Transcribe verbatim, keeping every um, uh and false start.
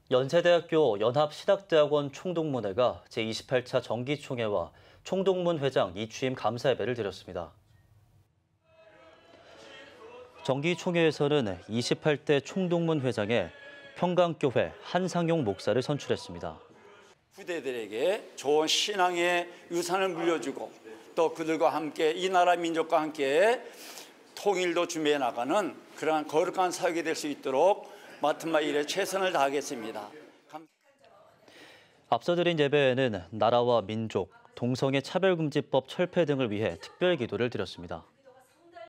연세대학교 연합신학대학원 총동문회가 제이십팔 차 정기총회와 총동문 회장 이취임 감사 예배를 드렸습니다. 정기총회에서는 이십팔 대 총동문 회장에 평강교회 한상용 목사를 선출했습니다. 후대들에게 좋은 신앙의 유산을 물려주고 또 그들과 함께 이 나라 민족과 함께 통일도 준비해 나가는 그러한 거룩한 사역이 될 수 있도록 맡은 바 일에 최선을 다하겠습니다. 앞서 드린 예배에는 나라와 민족, 동성애 차별금지법 철폐 등을 위해 특별 기도를 드렸습니다.